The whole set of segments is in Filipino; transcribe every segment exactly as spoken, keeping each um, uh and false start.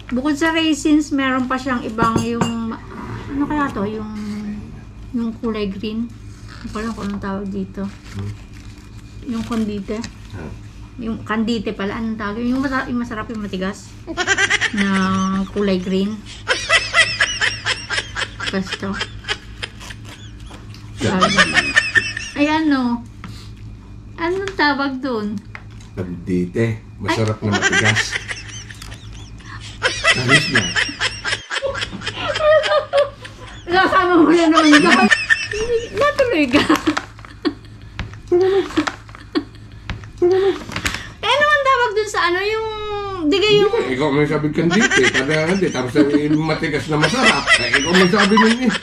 Bukod sa raisins, meron pa siyang ibang yung, ano kaya to? Yung, yung kulay green. Hindi ko alam kung anong tawag dito. Hmm. Yung kondite. Hmm. Yung kandite pala, anong tawag? Yung, masa yung masarap yung matigas. Na kulay green. Basta. Ay ano? Anong tawag dun? Kandite. Masarap na matigas. Alis na. Nakasama mo lang naman ikaw. Natuloy ka. Eh, ano man tawag dun sa ano, yung... Digay yung... Ikaw may sabi kandite. Kada hindi. Tapos matigas na masarap. Eh, ikaw may sabi nun eh.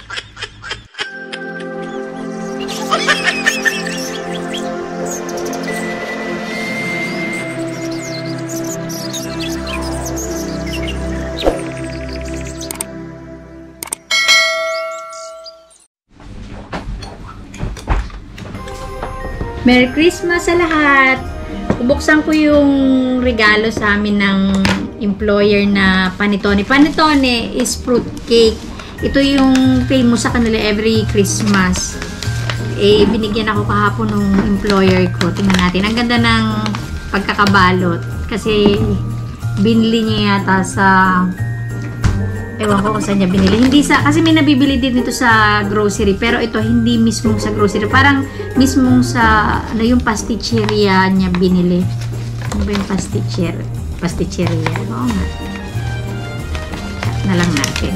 Merry Christmas sa lahat! Bubuksan ko yung regalo sa amin ng employer na Panettone. Panettone is fruit cake. Ito yung famous sa kanila every Christmas. Eh, binigyan ako kahapon ng employer ko. Tingnan natin. Ang ganda ng pagkakabalot. Kasi, binili niya yata sa... Ewan ko kung saan niya binili. Hindi sa, kasi may nabibili din ito sa grocery. Pero ito, hindi mismong sa grocery. Parang mismong sa, ano yung pasticceria niya binili. Ano ba yung pasticcer? Pasticceria. Oo nga. Na lang natin.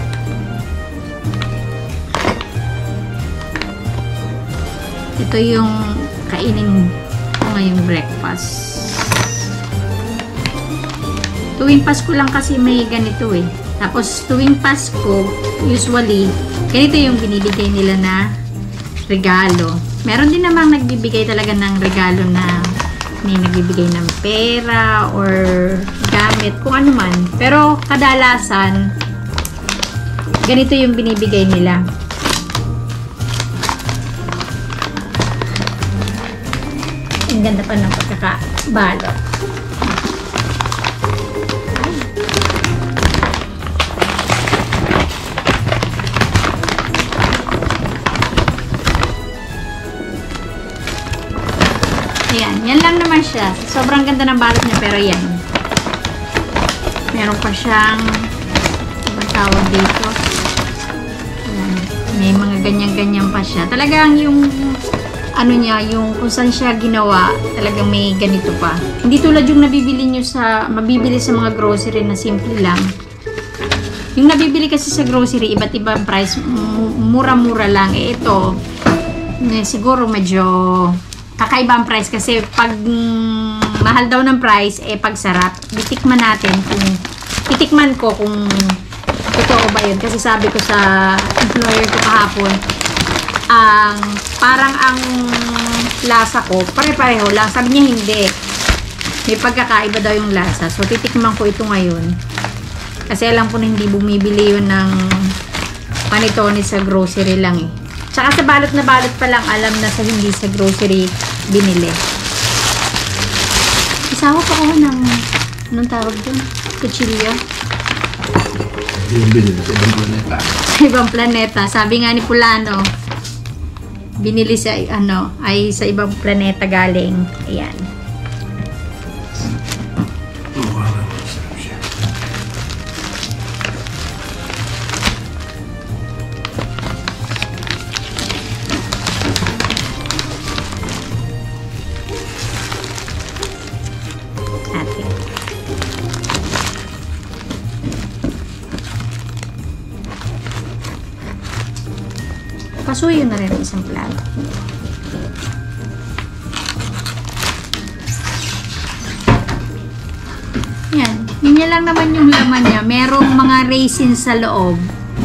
Ito yung kainin ko ngayong breakfast. Tuwing Pasko lang kasi may ganito eh. Tapos, tuwing Pasko, usually, ganito yung binibigay nila na regalo. Meron din namang nagbibigay talaga ng regalo na may nagbibigay ng pera or gamit, kung ano man. Pero, kadalasan, ganito yung binibigay nila. Ang ganda pa ng pagkakabalot. Ayan, yan lang naman siya. Sobrang ganda ng balot niya, pero yan. Meron pa siyang, ano tawag dito? Ayan, may mga ganyan-ganyan pa siya. Talagang yung, ano niya, yung kung saan siya ginawa, talagang may ganito pa. Hindi tulad yung nabibili nyo sa, mabibili sa mga grocery na simple lang. Yung nabibili kasi sa grocery, iba't ibang price, mura-mura lang. Eh, ito, eh, siguro medyo... kakaiba ang price kasi pag mm, mahal daw ng price, eh pag sarap, titikman natin kung, titikman ko kung totoo ba yun. Kasi sabi ko sa employer ko kahapon, ang, parang ang lasa ko, pare-pareho lang. Sabi niya hindi. May pagkakaiba daw yung lasa. So, titikman ko ito ngayon. Kasi alam ko na hindi bumibili yun ng Panettone sa grocery lang eh. Tsaka sa balot na balot pa lang, alam na sa hindi sa grocery binili. Isawa pa ko ng, anong tawag dun? Cuchillo. Yung binili sa ibang planeta. Sa ibang planeta. Sabi nga ni Pulano, binili sa, ano, ay sa ibang planeta galing. Ayan. Pasuyo na rin isang plato. Yan. Yun lang naman yung laman niya. Merong mga raisins sa loob.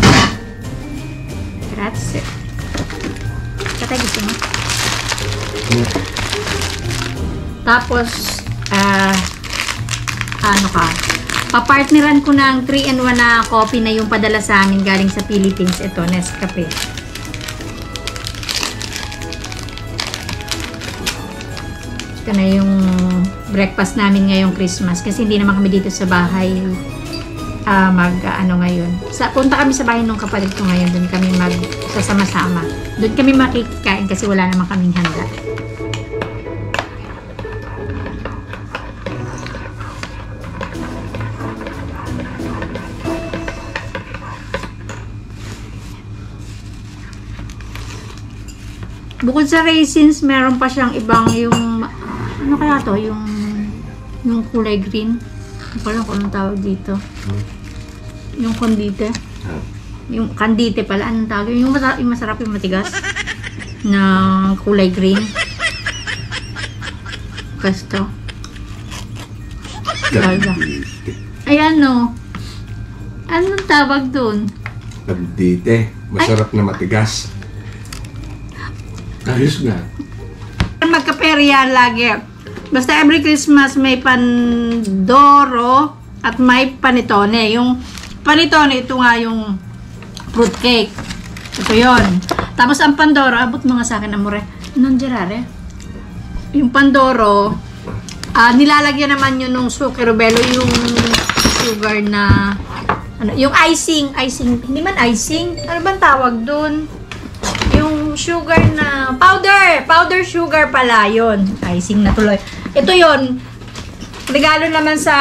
Grazie. Katay gusto mo? Tapos, ah, uh, ano ka? Papartneran ko ng three in one na coffee na yung padala sa amin galing sa Philippines. Ito, Nescafe. Ito na yung breakfast namin ngayong Christmas kasi hindi naman kami dito sa bahay ah, mag ah, ano ngayon. Sa, punta kami sa bahay nung kapatid ko ngayon. Doon kami mag sasama-sama. Doon kami makikain kasi wala naman kaming handa. Bukod sa raisins, meron pa siyang ibang yung ano kaya to? Yung yung kulay green. Hindi ko alam kung anong tawag dito. Hmm. Yung kondite. Ah. Yung kandite pala. Anong tawag? Yung, masa yung masarap yung matigas. Na kulay green. Kasto. Gaga. Ayan no. Anong tawag dun? Kandite. Masarap na matigas. Ayos nga. Magkaperya lagi. Basta every Christmas may pandoro at may panitone. Yung panitone, ito nga yung fruitcake. Ito yon. Tapos ang pandoro, abot mga sa akin, amore. Non girare. Yung pandoro, ah, nilalagyan naman yun ng sukerobelo, yung sugar na, ano, yung icing, icing, hindi man icing, ano bang tawag dun? Yung sugar na powder, powder sugar pala yun. Icing na tuloy. Ito yun, regalo naman sa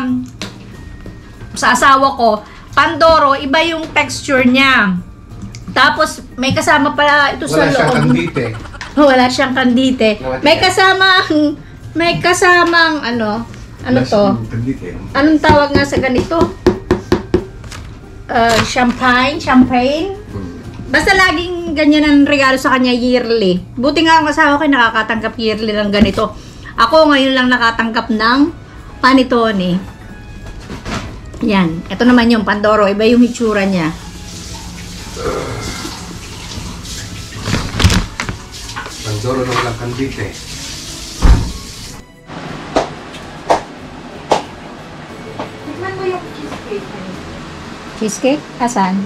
sa asawa ko. Pandoro, iba yung texture niya. Tapos may kasama pala ito sa Wala siyang loob. kandite. Wala siyang kandite. May kasamang may kasamang ano, ano Wala to? siyang kandite. Anong tawag nga sa ganito? Uh, champagne, champagne. Hmm. Basta laging ganyan ang regalo sa kanya yearly. Buti nga ang asawa ko nakakatanggap yearly ng ganito. Ako ngayon lang nakatanggap ng panitone. Yan. Ito naman yung pandoro. Iba yung hitsura niya. Pandoro na walang kandite. Tikman mo yung cheesecake. Cheesecake? Asan?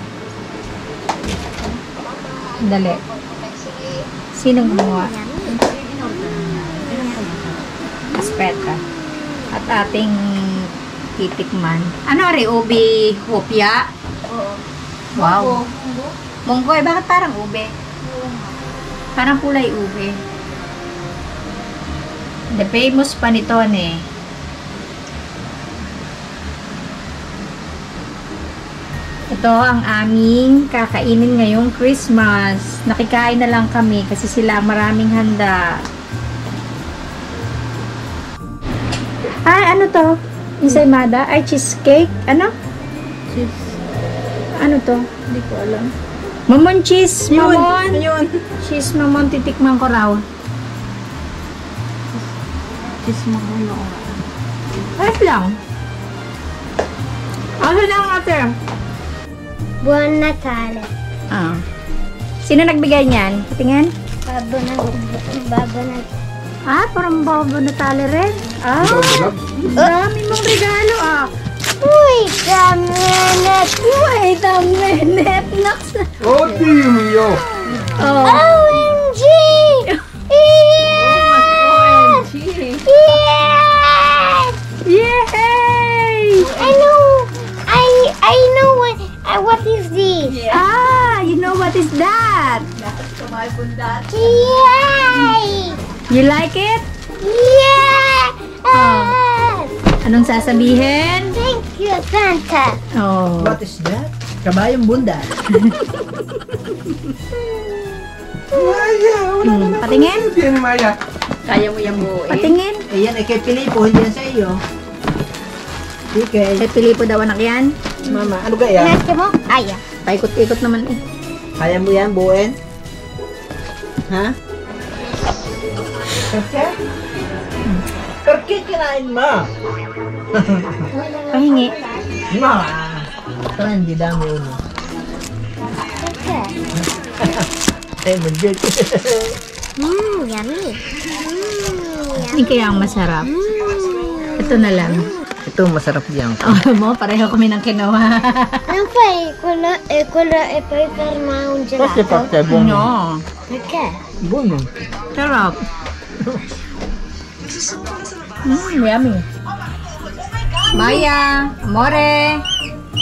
Dali. Sino gumawa? Aspeta. At ating titikman. Ano rin? Ube hopya? Oo. Wow. Munggo. Munggo eh. Bakit parang ube? Parang kulay ube. The famous panitone. Ito ang aming kakainin ngayong Christmas. Nakikain na lang kami kasi sila ang maraming handa. Ay, ano to? Ensaymada? Ay, cheesecake? Ano? Cheese. Ano to? Hindi ko alam. Mamon cheese! Mamon! Yun. Cheese mamon, titikman ko raw. Cheese magulo. Ayos lang. Ano lang ate? Buon Natale. Ah. Sino nagbigay niyan? Tingnan. Babo na, babo na. Ah, parang babo na tali rin. Ah, Ito, dami mong regalo ah. Uy, kamenet. Wait a minute. Naks. oh, Dio mio! Oh. O M G! Yeah! Yeah! Yay! I know, I, I know what, uh, what is this? Ah, you know what is that? Yay! You like it? Yeah! Anong sasabihin? Thank you, Santa. Oh. What is that? Kabayong bunda. Maya! Wala Hmm, patingin? Hindi yan, Maya. Kaya mo yung buuin. Patingin. Eh, yan ay kay Pilipo, hindi yan sa iyo. Okay. Kay Pilipo daw anak yan. Mama, ano kaya? Nasa mo? Ay, ah. Paikot-ikot naman eh. Kaya mo yan buuin? Ha? Perke? Perke kinain mo? Pahingi. Ma! Ito hindi dami ulo. Okay. Ay, magigit. Mmm, yummy. Mmm, Hindi kaya ang masarap. Ito na lang. Ito masarap diyan. Oh, mo, pareho kami ng kinawa. non fai quello e quello e poi per me un Kasi gelato? pakta buono. No. Perché? Buono. Sarap. Mm, yummy. Maya, amore.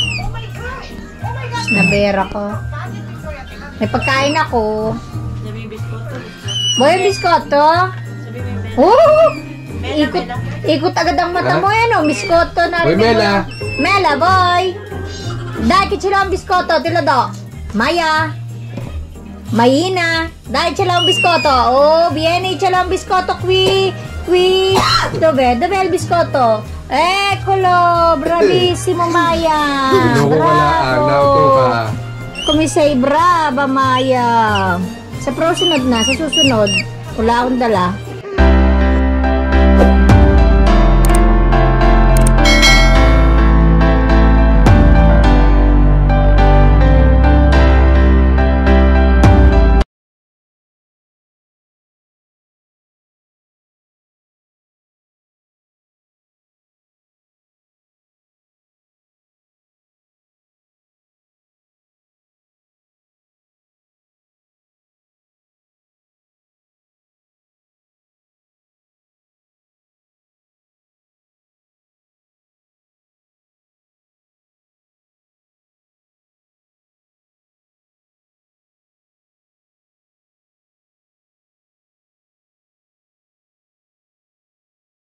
Nabera ko. May pagkain ako. Boy, biskoto? Oh! Ikot, ikot agad ang mata mo yan, oh. Biskoto na. Boy, Mela. Mela, boy. Dahil sila ang biskoto, tilado. Maya. Mayina. Dahil sila ang biskoto. Oh, viene sila ang biskoto, qui. Qui. Dove? Dove il biscotto? Eccolo. Bravissimo, Maya. Pinukuwalaan. Nauto ka. Come sei brava, Maya. Sa prosunod na, sa susunod, wala akong dala.